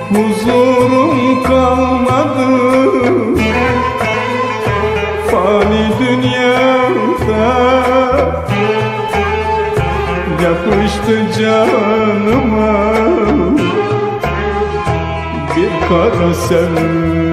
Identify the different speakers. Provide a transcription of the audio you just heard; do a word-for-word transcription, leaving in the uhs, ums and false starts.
Speaker 1: huzurum kalmadı. Fani dünyada yapıştı canıma bir kara sevda.